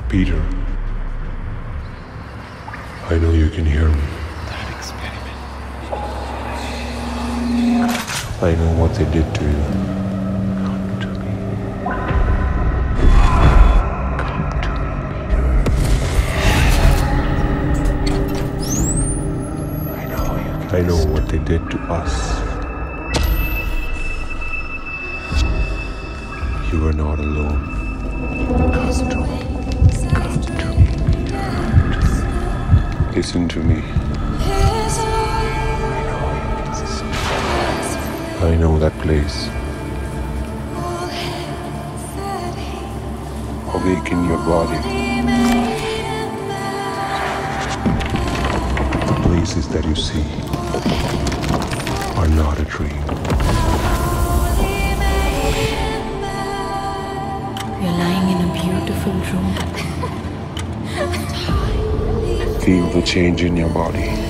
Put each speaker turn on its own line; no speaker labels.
Peter, I know you can hear me.
That experiment.
I know what they did to you. Come to me. Come to me, Peter. I know what they did to us. You are not alone. Come to me. Come to me, Peter. Listen to me. I know that place. Awaken your body. The places that you see are not a dream.
You're lying in a beautiful room.
Feel the change in your body.